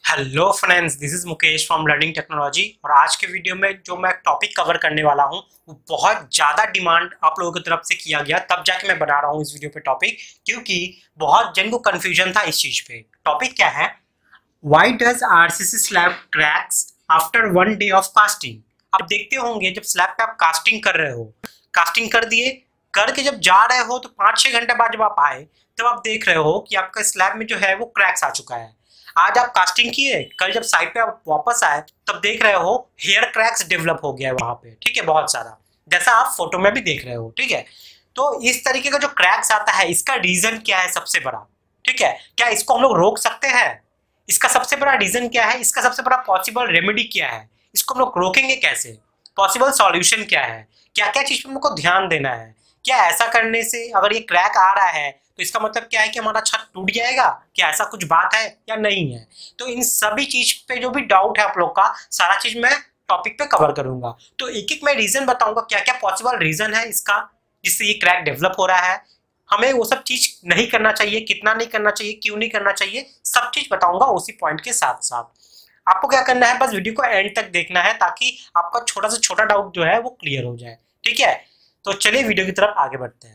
Hello friends, this is Mukesh from learning technology. और आज के वीडियो में जो मैं टॉपिक कवर करने वाला हूं वो बहुत ज़्यादा डिमांड आप लोगों की तरफ से किया गया, तब जाके मैं बना रहा हूं इस वीडियो पे टॉपिक, क्योंकि बहुत जन को कन्फ्यूजन था इस चीज़ पे। टॉपिक क्या है? Why does RCC slab cracks after 1 day of casting. आप देखते होंगे जब स्लैब पे आप कास्टिंग कर रहे हो, कास्टिंग कर दिए, करके जब जा रहे हो तो 5-6 घंटे बाद जब आप आए तब आप देख रहे हो कि आपका स्लैब में जो है वो क्रैक्स आ चुका है। आज आप कास्टिंग किए, कल जब साइड पे आप वापस आए तब देख रहे हो हेयर क्रैक्स डेवलप हो गया है वहां पे, ठीक है, बहुत सारा, जैसा आप फोटो में भी देख रहे हो, ठीक है। तो इस तरीके का जो क्रैक्स आता है, इसका रीजन क्या है सबसे बड़ा, ठीक है, क्या इसको हम लोग रोक सकते हैं? इसका सबसे बड़ा रीजन क्या है? इसका सबसे बड़ा पॉसिबल रेमेडी क्या है? इसको हम लोग रोकेंगे कैसे? पॉसिबल सॉल्यूशन क्या है? क्या क्या चीज पे हमको ध्यान देना है? क्या ऐसा करने से अगर ये क्रैक आ रहा है तो इसका मतलब क्या है कि हमारा छत टूट जाएगा? क्या ऐसा कुछ बात है या नहीं है? तो इन सभी चीज पे जो भी डाउट है आप लोग का, सारा चीज मैं टॉपिक पे कवर करूंगा। तो एक एक मैं रीजन बताऊंगा, क्या क्या पॉसिबल रीजन है इसका जिससे ये क्रैक डेवलप हो रहा है, हमें वो सब चीज नहीं करना चाहिए, कितना नहीं करना चाहिए, क्यों नहीं करना चाहिए, सब चीज बताऊंगा उसी पॉइंट के साथ साथ। आपको क्या करना है, बस वीडियो को एंड तक देखना है ताकि आपका छोटा से छोटा डाउट जो है वो क्लियर हो जाए, ठीक है। तो चलिए वीडियो की तरफ आगे बढ़ते हैं।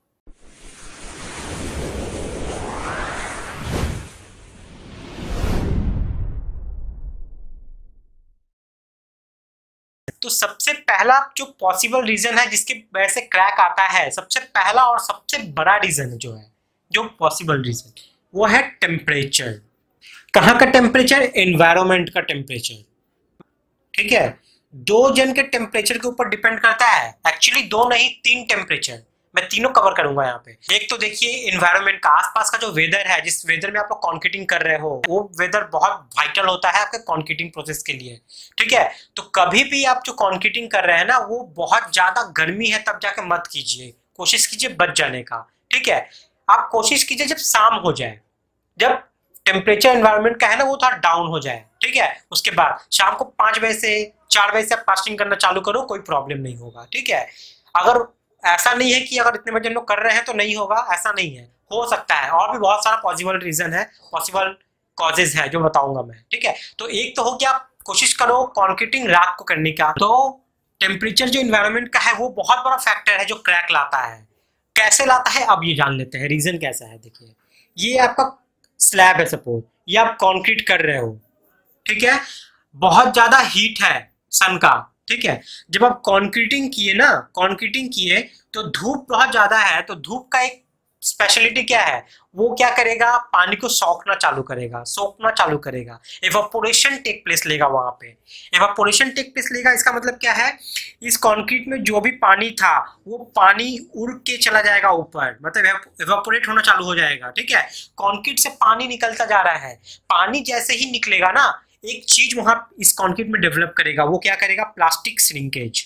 तो सबसे पहला जो पॉसिबल रीजन है जिसकी वजह से क्रैक आता है, सबसे पहला और सबसे बड़ा रीजन जो है, जो पॉसिबल रीजन, वो है टेम्परेचर। कहाँ का टेम्परेचर? एनवायरमेंट का टेम्परेचर, ठीक है। दो जन के टेम्परेचर के ऊपर डिपेंड करता है, एक्चुअली दो नहीं 3 टेम्परेचर, मैं तीनों कवर करूंगा यहाँ पे। एक तो देखिए एनवायरनमेंट का, आसपास का जो वेदर है, जिस वेदर में आप लोग कॉन्क्रीटिंग कर रहे हो, वो वेदर बहुत वाइटल होता है आपके कॉन्क्रीटिंग प्रोसेस के लिए, ठीक है। तो कभी भी आप जो कॉन्क्रीटिंग कर रहे हैं ना, वो बहुत ज्यादा गर्मी है तब जाके मत कीजिए, कोशिश कीजिए बच जाने का, ठीक है। आप कोशिश कीजिए जब शाम हो जाए, जब टेम्परेचर एनवायरनमेंट का है ना वो थोड़ा डाउन हो जाए, ठीक है, उसके बाद शाम को 5 बजे से 4 बजे से आप कास्टिंग करना चालू करो, कोई प्रॉब्लम नहीं होगा, ठीक है। अगर ऐसा नहीं है कि अगर इतने बजे हम लोग कर रहे हैं तो नहीं होगा, ऐसा नहीं है, हो सकता है, और भी बहुत सारा पॉसिबल रीजन है, पॉसिबल कॉजेज है जो बताऊंगा मैं, ठीक है। तो एक तो हो गया, कोशिश करो कॉन्क्रीटिंग रात को करने का। तो टेम्परेचर जो इन्वायरमेंट का है वो बहुत बड़ा फैक्टर है जो क्रैक लाता है। कैसे लाता है अब ये जान लेते हैं, रीजन कैसा है। देखिए ये आपका स्लैब है, सपोज ये आप कंक्रीट कर रहे हो, ठीक है, बहुत ज्यादा हीट है सन का, ठीक है। जब आप कंक्रीटिंग किए ना, कंक्रीटिंग किए तो धूप बहुत ज्यादा है, तो धूप का एक स्पेशलिटी क्या है, वो क्या करेगा, पानी को सोखना चालू करेगा, सोखना चालू करेगा, एवापोरेशन टेक प्लेस लेगा वहां पे। एवापोरेशन टेक प्लेस लेगा, इसका मतलब क्या है, इस कंक्रीट में जो भी पानी था वो पानी उड़ के चला जाएगा ऊपर, मतलब एवापोरेट होना चालू हो जाएगा, ठीक है। कंक्रीट से पानी निकलता जा रहा है, पानी जैसे ही निकलेगा ना, एक चीज वहां इस कंक्रीट में डेवलप करेगा, वो क्या करेगा, प्लास्टिक श्रिंकेज,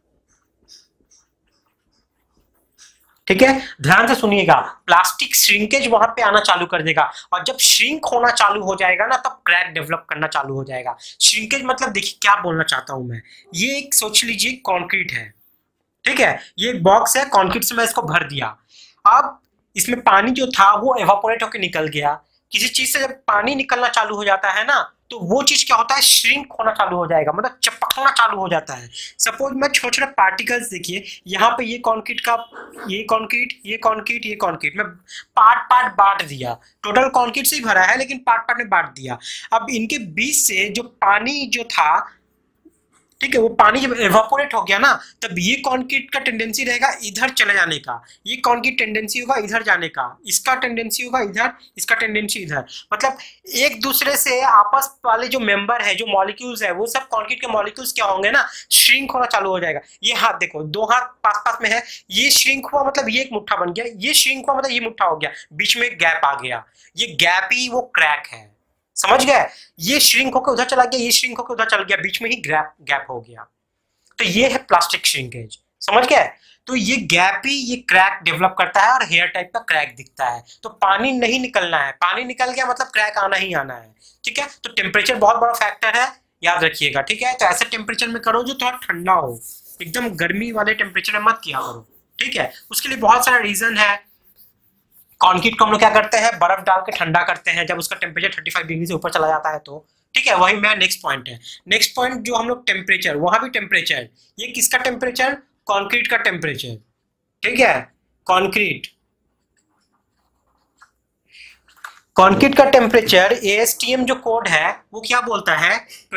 ठीक है। ध्यान से सुनिएगा, प्लास्टिक श्रिंकेज वहां पे आना चालू कर देगा, और जब श्रिंक होना चालू हो जाएगा ना तब क्रैक डेवलप करना चालू हो जाएगा। श्रिंकेज मतलब देखिए क्या बोलना चाहता हूं मैं, ये एक सोच लीजिए कंक्रीट है, ठीक है, ये एक बॉक्स है, कंक्रीट से मैं इसको भर दिया, अब इसमें पानी जो था वो एवापोरेट होकर निकल गया। किसी चीज से जब पानी निकलना चालू हो जाता है ना, तो वो चीज क्या होता है, श्रिंक होना चालू हो जाएगा, मतलब चिपकना चालू हो जाता है। सपोज मैं छोटे छोटे पार्टिकल्स, देखिए यहाँ पे ये कंक्रीट का, ये कंक्रीट, ये कंक्रीट, ये कंक्रीट, मैं पार्ट पार्ट बांट दिया, टोटल कंक्रीट से ही भरा है लेकिन पार्ट पार्ट में बांट दिया। अब इनके बीच से जो पानी जो था, ठीक है, वो पानी जब एवापोरेट हो गया ना, तब ये कंक्रीट का टेंडेंसी रहेगा इधर चले जाने का, ये कंक्रीट टेंडेंसी होगा इधर जाने का, इसका टेंडेंसी होगा इधर, इसका टेंडेंसी इधर, मतलब एक दूसरे से आपस वाले जो मेंबर है, जो मॉलिक्यूल्स है, वो सब कंक्रीट के मॉलिक्यूल्स क्या होंगे ना, श्रिंक होना चालू हो जाएगा। ये हाथ देखो, 2 हाथ पास पास में है, ये श्रिंक हुआ मतलब ये एक मुट्ठा बन गया, ये श्रिंक हुआ मतलब ये मुट्ठा हो गया, बीच में एक गैप आ गया, ये गैप ही वो क्रैक है, समझ गए। ये श्रिंक होकर उधर चला गया, ये श्रिंक होकर उधर चल गया, बीच में ही गैप हो गया, तो ये है प्लास्टिक श्रिंकेज, समझ गए। तो ये गैप ही ये क्रैक डेवलप करता है और हेयर टाइप का क्रैक दिखता है। तो पानी नहीं निकलना है, पानी निकल गया मतलब क्रैक आना ही आना है, ठीक है। तो टेम्परेचर बहुत बड़ा फैक्टर है, याद रखिएगा, ठीक है। तो ऐसे टेम्परेचर में करो जो थोड़ा ठंडा हो, एकदम गर्मी वाले टेम्परेचर में मत किया करो, ठीक है। उसके लिए बहुत सारा रीजन है, कंक्रीट को हम लोग क्या करते हैं, बर्फ डाल के ठंडा करते हैं जब उसका टेम्परेचर 35 डिग्री से ऊपर चला जाता है तो, ठीक है। वही मेरा नेक्स्ट पॉइंट है। नेक्स्ट पॉइंट जो हम लोग टेम्परेचर, वहां भी टेम्परेचर, ये किसका टेम्परेचर, कंक्रीट का टेम्परेचर, ठीक है। कंक्रीट का टेम्परेचर ASTM जो कोड है वो क्या बोलता है,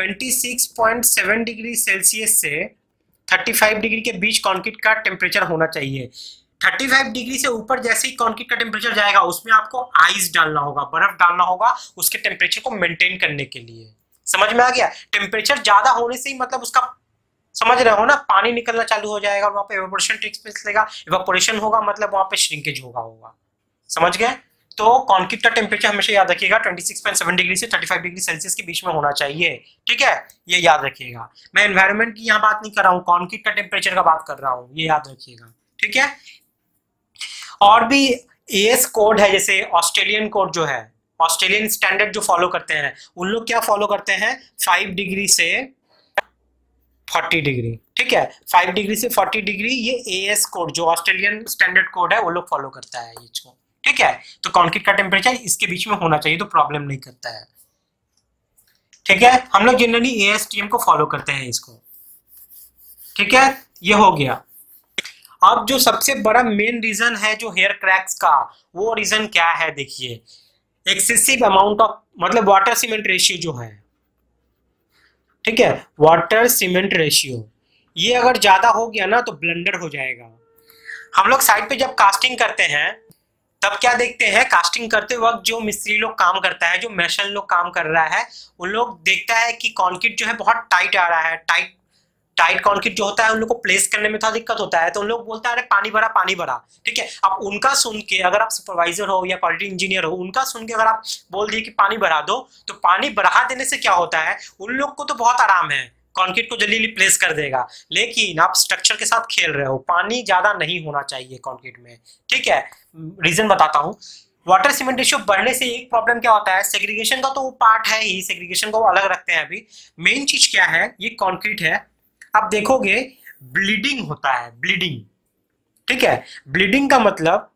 26.7 डिग्री सेल्सियस से 35 डिग्री के बीच कंक्रीट का टेम्परेचर होना चाहिए। 35 डिग्री से ऊपर जैसे ही कंक्रीट का टेम्परेचर जाएगा उसमें आपको आइस डालना होगा, बर्फ डालना होगा उसके टेम्परेचर को मेंटेन करने के लिए। समझ में आ गया? टेम्परेचर ज्यादा होने से ही मतलब उसका, समझ रहे हो ना, पानी निकलना चालू हो जाएगा और वहां पे इवेपोरेशन टेक्स प्लेस लेगा, इवेपोरेशन होगा मतलब वहां पे श्रिंकेज होगा। समझ गए? तो कंक्रीट का टेम्परेचर हमेशा याद रखिएगा 26.7 डिग्री से 35 डिग्री सेल्सियस के बीच में होना चाहिए, ठीक है। ये याद रखिएगा। मैं एनवायरनमेंट की यहाँ बात नहीं कर रहा हूँ, कंक्रीट का टेम्परेचर का बात कर रहा हूँ, ये याद रखिएगा, ठीक है। और भी AS कोड है, जैसे ऑस्ट्रेलियन कोड जो है, ऑस्ट्रेलियन स्टैंडर्ड जो फॉलो करते हैं उन लोग क्या फॉलो करते हैं, 5 डिग्री से 40 डिग्री, ठीक है। 5 डिग्री से 40 डिग्री ये AS कोड जो ऑस्ट्रेलियन स्टैंडर्ड कोड है वो लोग फॉलो करता है इसको, ठीक है। तो कंक्रीट का टेम्परेचर इसके बीच में होना चाहिए तो प्रॉब्लम नहीं करता है, ठीक है। हम लोग जनरली ASTM को फॉलो करते हैं इसको, ठीक है। ये हो गया। अब जो सबसे बड़ा मेन रीजन है जो हेयर क्रैक्स का, वो रीजन क्या है, देखिए एक्सेसिव अमाउंट ऑफ, मतलब वाटर सीमेंट रेशियो जो है, ठीक है, वाटर सीमेंट रेशियो, ये अगर ज्यादा हो गया ना तो ब्लंडर हो जाएगा। हम लोग साइड पे जब कास्टिंग करते हैं तब क्या देखते हैं, कास्टिंग करते वक्त जो मिस्त्री लोग काम करता है, जो मेशन लोग काम कर रहा है, उन लोग देखता है कि कंक्रीट जो है बहुत टाइट आ रहा है, टाइट कंक्रीट जो होता है उन लोग को प्लेस करने में थोड़ा दिक्कत होता है, तो उन लोग बोलता है अरे पानी भरा, ठीक है। अब उनका सुन के, अगर आप सुपरवाइजर हो या क्वालिटी इंजीनियर हो, उनका सुन के अगर आप बोल दिए कि पानी भरा दो, तो पानी बढ़ा देने से क्या होता है, उन लोग को तो बहुत आराम है, कंक्रीट को जल्दी प्लेस कर देगा, लेकिन आप स्ट्रक्चर के साथ खेल रहे हो, पानी ज्यादा नहीं होना चाहिए कंक्रीट में, ठीक है। रीजन बताता हूँ। वाटर सीमेंट रेशियो बढ़ने से एक प्रॉब्लम क्या होता है, सेग्रीगेशन का तो वो पार्ट है ही, सेग्रीगेशन को अलग रखते हैं अभी। मेन चीज क्या है, ये कंक्रीट है, आप देखोगे ब्लीडिंग होता है, ब्लीडिंग, ठीक है। ब्लीडिंग का मतलब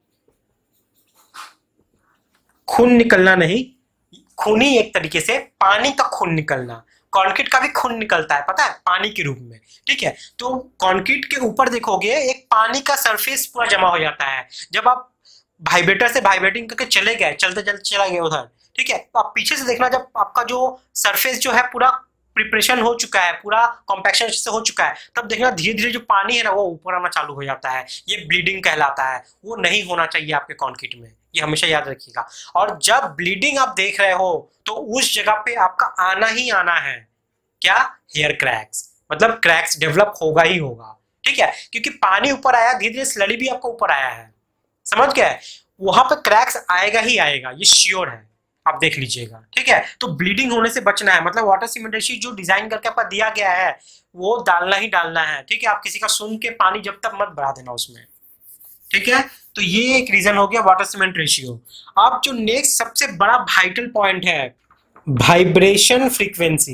खून निकलना नहीं, खून ही एक तरीके से पानी का खून निकलना, कंक्रीट का भी खून निकलता है पता है, पानी के रूप में, ठीक है। तो कंक्रीट के ऊपर देखोगे एक पानी का सरफेस पूरा जमा हो जाता है, जब आप वाइब्रेटर से वाइब्रेटिंग करके चले गए, चलते चलते चला गया उधर, ठीक है, तो आप पीछे से देखना, जब आपका जो सरफेस जो है पूरा प्रिपरेशन हो चुका है, पूरा कॉम्पैक्शन से हो चुका है, तब देखना धीरे धीरे जो पानी है ना वो ऊपर आना चालू हो जाता है, ये ब्लीडिंग कहलाता है। वो नहीं होना चाहिए आपके कंक्रीट में, ये हमेशा याद रखिएगा। और जब ब्लीडिंग आप देख रहे हो तो उस जगह पे आपका आना ही आना है क्या, हेयर क्रैक्स, मतलब क्रैक्स डेवलप होगा ही होगा, ठीक है, क्योंकि पानी ऊपर आया, धीरे धीरे स्लरी भी आपका ऊपर आया है, समझ गए, वहां पे क्रैक्स आएगा ही आएगा, ये श्योर है, आप देख लीजिएगा, ठीक है। तो ब्लीडिंग होने से बचना है, मतलब वाटर सीमेंट रेशियो जो डिजाइन करके आपका दिया गया है वो डालना ही डालना है, ठीक है। आप किसी का सुन के पानी जब तक मत बढ़ा देना उसमें, ठीक है। तो ये एक रीजन हो गया वाटर सीमेंट रेशियो। अब जो नेक्स्ट सबसे बड़ा वाइटल पॉइंट है, वाइब्रेशन फ्रीक्वेंसी।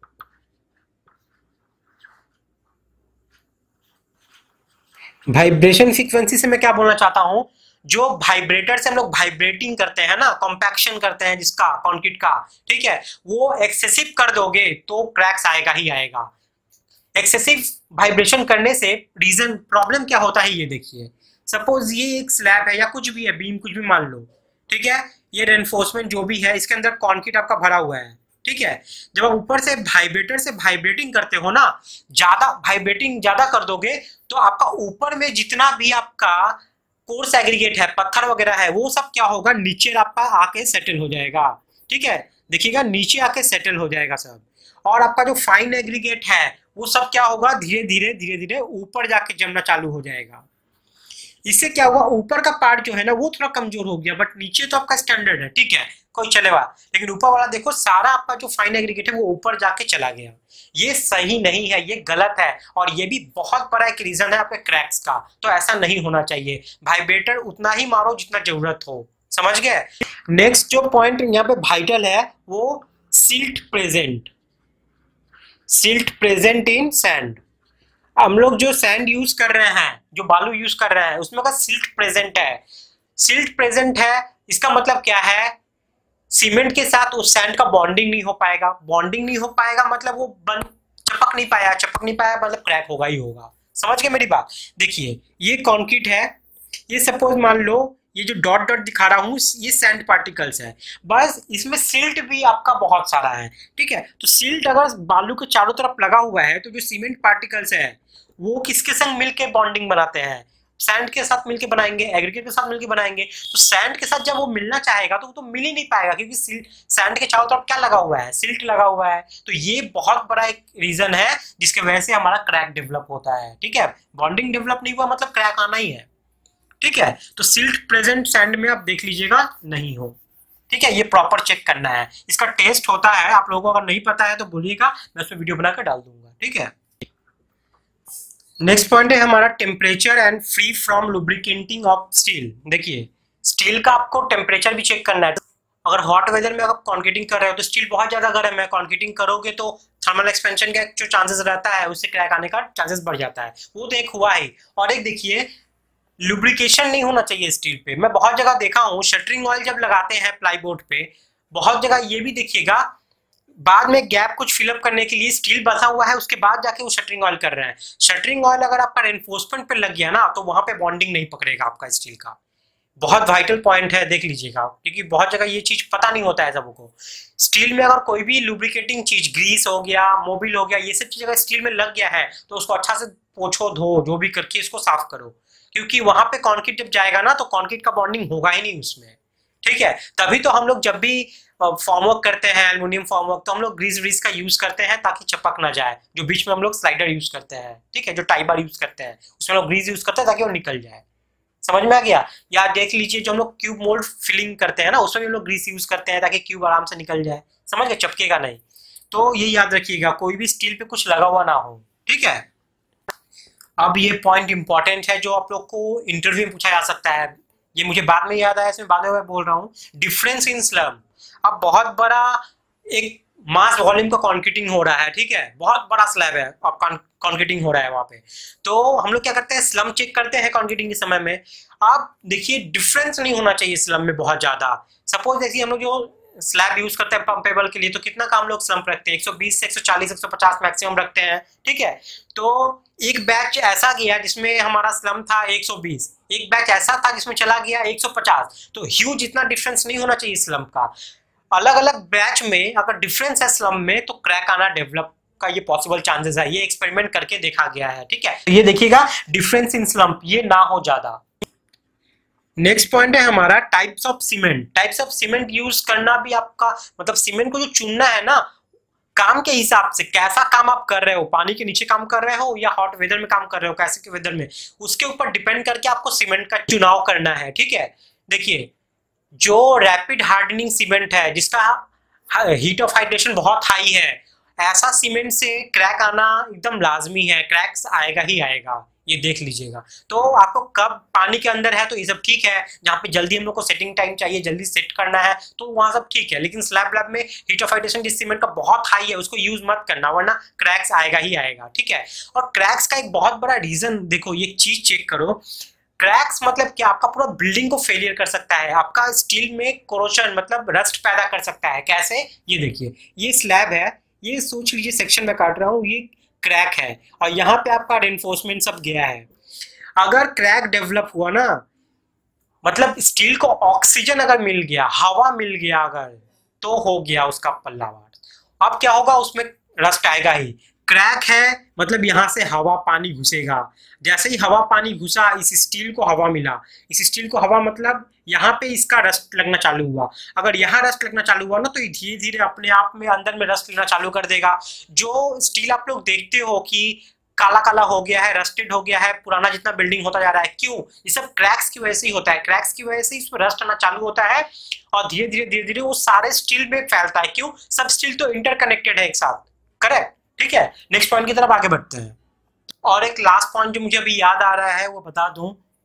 वाइब्रेशन फ्रीक्वेंसी से मैं क्या बोलना चाहता हूं, जो वाइब्रेटर से हम लोग वाइब्रेटिंग करते हैं ना, कॉम्पैक्शन करते हैं जिसका कंक्रीट का, ठीक है, वो एक्सेसिव कर दोगे तो क्रैक्स आएगा ही आएगा। एक्सेसिव वाइब्रेशन करने से रीजन प्रॉब्लम क्या होता है, ये देखिए, सपोज ये एक स्लैब है या कुछ भी है, बीम कुछ भी मान लो, ठीक है, ये रेनफोर्समेंट जो भी है इसके अंदर कंक्रीट आपका भरा हुआ है, ठीक है। जब आप ऊपर से वाइब्रेटर से वाइब्रेटिंग करते हो ना, ज्यादा वाइब्रेटिंग ज्यादा कर दोगे तो आपका ऊपर में जितना भी आपका कोर्स एग्रीगेट है, पत्थर वगैरह है, वो सब क्या होगा, नीचे आपका आके सेटल हो जाएगा, ठीक है, देखिएगा नीचे आके सेटल हो जाएगा सब। और आपका जो फाइन एग्रीगेट है वो सब क्या होगा, धीरे धीरे ऊपर जाके जमना चालू हो जाएगा। इससे क्या हुआ, ऊपर का पार्ट जो है ना वो थोड़ा कमजोर हो गया, बट नीचे तो आपका स्टैंडर्ड है, ठीक है, कोई चलेगा, लेकिन ऊपर वाला देखो सारा आपका जो फाइन एग्रीगेट है वो ऊपर जाके चला गया। ये सही नहीं है, ये गलत है, और ये भी बहुत बड़ा एक रीजन है आपके क्रैक्स का, तो ऐसा नहीं होना चाहिए। वाइब्रेटर उतना ही मारो जितना जरूरत हो, समझ गए। नेक्स्ट जो पॉइंट यहाँ पे वाइटल है वो silt present, silt present in sand. हम लोग जो सैंड यूज कर रहे हैं, जो बालू यूज कर रहे हैं, उसमें का सिल्ट प्रेजेंट है। सिल्ट प्रेजेंट है, इसका मतलब क्या है, सीमेंट के साथ उस सैंड का बॉन्डिंग नहीं हो पाएगा, बॉन्डिंग नहीं हो पाएगा मतलब वो बन चिपक नहीं पाया, चिपक नहीं पाया मतलब क्रैक होगा ही होगा। समझ गए मेरी बात? देखिए ये कंक्रीट है, ये सपोज मान लो ये जो डॉट डॉट दिखा रहा हूँ ये सैंड पार्टिकल्स है, बस इसमें सिल्ट भी आपका बहुत सारा है, ठीक है। तो सिल्ट अगर बालू के चारों तरफ लगा हुआ है तो जो सीमेंट पार्टिकल्स है वो किसके संग मिलके बॉन्डिंग बनाते हैं, सैंड के साथ मिलके बनाएंगे, एग्रीगेट के साथ मिलके बनाएंगे। तो सैंड के साथ जब वो मिलना चाहेगा तो वो तो मिल ही नहीं पाएगा, क्योंकि सैंड के चारों तरफ क्या लगा हुआ है, सिल्ट लगा हुआ है। तो ये बहुत बड़ा एक रीजन है जिसके वजह से हमारा क्रैक डेवलप होता है, ठीक है। बॉन्डिंग डेवलप नहीं हुआ मतलब क्रैक आना ही है, ठीक है। तो सिल्ट प्रेजेंट सैंड में आप देख लीजिएगा नहीं हो, ठीक है। ये प्रॉपर चेक करना है, इसका टेस्ट होता है, आप लोगों को अगर नहीं पता है तो बोलिएगा, मैं उसमें वीडियो बनाकर डाल दूंगा, ठीक है। नेक्स्ट पॉइंट है हमारा temperature and free from lubricating of steel. देखिए स्टील का आपको टेम्परेचर भी चेक करना है। अगर हॉट वेदर में आप कॉन्क्रीटिंग कर रहे हो तो स्टील बहुत ज्यादा गर्म है, कॉन्क्रीटिंग करोगे तो थर्मल एक्सपेंशन का जो चांसेस रहता है उससे क्रैक आने का चांसेस बढ़ जाता है, वो तो एक हुआ ही। और एक देखिए लुब्रिकेशन नहीं होना चाहिए स्टील पे। मैं बहुत जगह देखा हूँ शटरिंग ऑयल जब लगाते हैं प्लाईबोर्ड पे, बहुत जगह ये भी देखिएगा बाद में गैप कुछ फिलअप करने के लिए स्टील बसा हुआ है, उसके बाद जाके वो शटरिंग ऑयल कर रहे हैं। शटरिंग ऑयल अगर आपका रेनफोर्समेंट पे लग गया ना तो वहां पे बॉन्डिंग नहीं पकड़ेगा आपका स्टील का। बहुत वाइटल पॉइंट है, देख लीजिएगा, क्योंकि बहुत जगह ये चीज पता नहीं होता है सबको को। स्टील में अगर कोई भी लुब्रिकेटिंग चीज, ग्रीस हो गया, मोबिल हो गया, ये सब चीज अगर स्टील में लग गया है तो उसको अच्छा से पोछो, धो, जो भी करके इसको साफ करो, क्योंकि वहां पे कॉन्क्रीट जब जाएगा ना तो कॉन्क्रीट का बॉन्डिंग होगा ही नहीं उसमें, ठीक है। तभी तो हम लोग जब भी फॉर्मवर्क करते हैं, एल्युमिनियम फॉर्मवर्क, तो हम लोग ग्रीस व्रीस का यूज करते हैं ताकि चपक ना जाए। जो बीच में हम लोग स्लाइडर यूज करते हैं, ठीक है, जो टाई बार यूज करते हैं उसमें लोग ग्रीस यूज करते हैं ताकि वो निकल जाए। समझ में आ गया? या देख लीजिए जो हम लोग क्यूब मोल्ड फिलिंग करते हैं ना उसमें भी हम लोग ग्रीस यूज करते हैं ताकि क्यूब आराम से निकल जाए। समझ गए? चपकेगा नहीं। तो ये याद रखिएगा, कोई भी स्टील पे कुछ लगा हुआ ना हो, ठीक है। अब ये पॉइंट इंपॉर्टेंट है जो आप लोग को इंटरव्यू में पूछा जा सकता है, ये मुझे बाद में याद आया, इसमें बाद में मैं बोल रहा हूँ। Difference in slum. अब बहुत बड़ा एक मास वॉल्यूम का कॉन्क्रीटिंग हो रहा है, ठीक है, बहुत बड़ा स्लैब है, अब कॉन्क्रीटिंग हो रहा है वहां पे, तो हम लोग क्या करते हैं, स्लम चेक करते हैं कॉन्क्रीटिंग के समय में। आप देखिए डिफरेंस नहीं होना चाहिए स्लम में बहुत ज्यादा। सपोज देखिए हम लोग जो स्लैब यूज करते हैं पंपेबल के लिए, तो कितना का हम लोग स्लम रखते हैं, 120 से 140 150 मैक्सिमम रखते हैं, ठीक है। तो एक बैच ऐसा गया जिसमें हमारा स्लम था 120, एक बैच ऐसा था जिसमें चला गया 150, तो ह्यूज इतना डिफरेंस नहीं होना चाहिए स्लम का। अलग अलग बैच में अगर डिफरेंस है स्लम में तो क्रैक आना डेवलप का ये पॉसिबल चांसेस है, ये एक्सपेरिमेंट करके देखा गया है, ठीक है। तो ये देखिएगा डिफरेंस इन स्लम्प ये ना हो ज्यादा। नेक्स्ट पॉइंट है हमारा types of cement. Types of cement use करना भी आपका मतलब सीमेंट को जो चुनना है ना काम के हिसाब से, कैसा काम आप कर रहे हो, पानी के नीचे काम कर रहे हो या हॉट वेदर में काम कर रहे हो, कैसे के वेदर में, उसके ऊपर डिपेंड करके आपको सीमेंट का चुनाव करना है, ठीक है। देखिए जो रैपिड हार्डनिंग सीमेंट है जिसका हीट ऑफ हाइड्रेशन बहुत हाई है, ऐसा सीमेंट से क्रैक आना एकदम लाजमी है, क्रैक्स आएगा ही आएगा, ये देख लीजिएगा। तो आपको कब पानी के अंदर है तो ये सब ठीक है, जहाँ पे जल्दी हम लोग को सेटिंग टाइम चाहिए, जल्दी सेट करना है तो वहां सब ठीक है, लेकिन स्लैब लैब में हीट ऑफ हाइड्रेशन जिस सीमेंट का बहुत हाई है उसको यूज मत करना, वरना क्रैक्स आएगा ही आएगा, ठीक है। और क्रैक्स का एक बहुत बड़ा रीजन देखो, ये चीज चेक करो, क्रैक्स मतलब क्या, आपका पूरा बिल्डिंग को फेलियर कर सकता है, आपका स्टील में कोरोशन मतलब रस्ट पैदा कर सकता है। कैसे? ये देखिए ये स्लैब है, ये सोच लीजिए सेक्शन में काट रहा हूँ, ये क्रैक है और यहाँ पे आपका रेनफोर्समेंट सब गया है। अगर क्रैक डेवलप हुआ ना मतलब स्टील को ऑक्सीजन अगर मिल गया, हवा मिल गया अगर, तो हो गया उसका पल्लावार। अब क्या होगा, उसमें रस्ट आएगा ही। क्रैक है मतलब यहाँ से हवा पानी घुसेगा, जैसे ही हवा पानी घुसा इस स्टील को हवा मिला, इस स्टील को हवा मतलब यहाँ पे इसका रस्ट लगना चालू हुआ। अगर यहाँ रस्ट लगना चालू हुआ ना तो ये धीरे धीरे अपने आप में अंदर में रस्ट लेना चालू कर देगा। जो स्टील आप लोग देखते हो कि काला काला हो गया है, रस्टेड हो गया है, पुराना जितना बिल्डिंग होता जा रहा है, क्यों? ये सब क्रैक्स की वजह से ही होता है। क्रैक्स की वजह से इसमें रस्ट आना चालू होता है और धीरे धीरे वो सारे स्टील में फैलता है। क्यों? सब स्टील तो इंटरकनेक्टेड है एक साथ, करेक्ट, ठीक है। नेक्स्ट पॉइंट की तरफ आगे बढ़ते हैं। और एक लास्ट पॉइंट जो मुझे अभी याद आ रहा है वो बता दूं,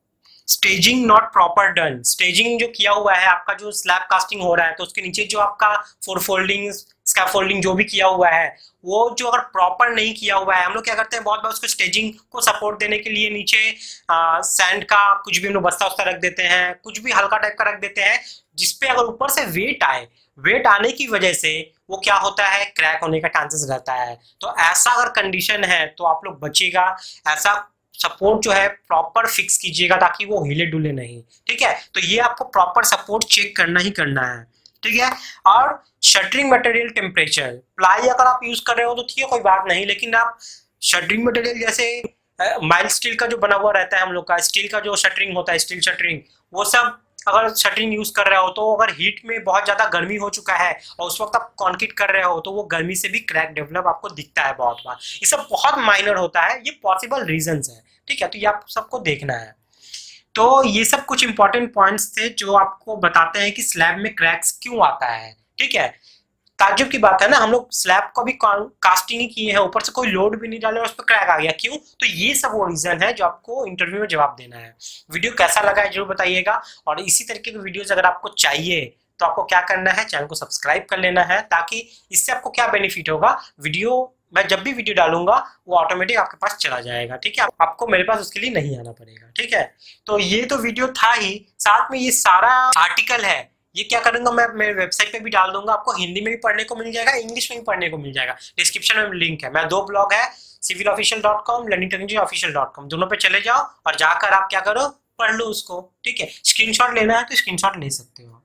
staging not proper done, staging जो किया हुआ है आपका, जो स्लैब कास्टिंग हो रहा है तो उसके नीचे जो आपका फोर फोल्डिंग स्कैफोल्डिंग जो भी किया हुआ है वो जो अगर प्रॉपर नहीं किया हुआ है, हम लोग क्या करते हैं बहुत बार उसको स्टेजिंग को सपोर्ट देने के लिए नीचे सैंड का कुछ भी हम लोग बस्ता उस्ता रख देते हैं, कुछ भी हल्का टाइप का रख देते हैं, जिसपे अगर ऊपर से वेट आए, वेट आने की वजह से वो क्या होता है, क्रैक होने का चांसेस रहता है। तो ऐसा अगर कंडीशन है तो आप लोग बचिएगा, ऐसा सपोर्ट जो है प्रॉपर फिक्स कीजिएगा ताकि वो हिले डुले नहीं। ठीक है, तो ये आपको प्रॉपर सपोर्ट चेक करना ही करना है। ठीक है, और शटरिंग मटेरियल टेम्परेचर, प्लाई अगर आप यूज कर रहे हो तो ठीक है कोई बात नहीं, लेकिन आप शटरिंग मटेरियल जैसे माइल्ड स्टील का जो बना हुआ रहता है हम लोग का, स्टील का जो शटरिंग होता है, स्टील शटरिंग, वो सब अगर शटरिंग यूज कर रहे हो तो अगर हीट में बहुत ज्यादा गर्मी हो चुका है और उस वक्त आप कंक्रीट कर रहे हो तो वो गर्मी से भी क्रैक डेवलप आपको दिखता है बहुत बार। ये सब बहुत माइनर होता है, ये पॉसिबल रीजंस है। ठीक है, तो ये आप सबको देखना है। तो ये सब कुछ इंपॉर्टेंट पॉइंट्स थे जो आपको बताते हैं कि स्लैब में क्रैक्स क्यों आता है। ठीक है, ताज्जुब की बात है ना, हम लोग स्लैब को भी कास्टिंग ही किए हैं, ऊपर से कोई लोड भी नहीं डाले और उस पर क्रैक आ गया, क्यों? तो ये सब वो रीजन है जो आपको इंटरव्यू में जवाब देना है। वीडियो कैसा लगा है जरूर बताइएगा, और इसी तरीके की वीडियोस अगर आपको चाहिए तो आपको क्या करना है, चैनल को सब्सक्राइब कर लेना है, ताकि इससे आपको क्या बेनिफिट होगा, वीडियो मैं जब भी वीडियो डालूंगा वो ऑटोमेटिक आपके पास चला जाएगा। ठीक है, आपको मेरे पास उसके लिए नहीं आना पड़ेगा। ठीक है, तो ये तो वीडियो था ही, साथ में ये सारा आर्टिकल है, ये क्या करूंगा मैं मेरे वेबसाइट पे भी डाल दूंगा, आपको हिंदी में भी पढ़ने को मिल जाएगा, इंग्लिश में भी पढ़ने को मिल जाएगा। डिस्क्रिप्शन में लिंक है, मैं 2 ब्लॉग है, civilofficial.com, learningtechnologyofficial.com, दोनों पे चले जाओ और जाकर आप क्या करो, पढ़ लो उसको। ठीक है, स्क्रीनशॉट लेना है तो स्क्रीनशॉट ले सकते हो।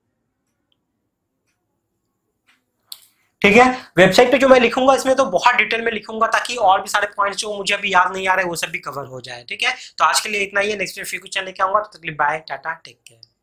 ठीक है, वेबसाइट पे जो मैं लिखूंगा इसमें तो बहुत डिटेल में लिखूंगा, ताकि और भी सारे पॉइंट्स जो मुझे अभी याद नहीं आ रहे वो सब भी कवर हो जाए। ठीक है, तो आज के लिए इतना ही है, नेक्स्ट वीडियो फिर कुछ लेके आऊंगा, तो तक के लिए बाय, टाटा, टेक केयर।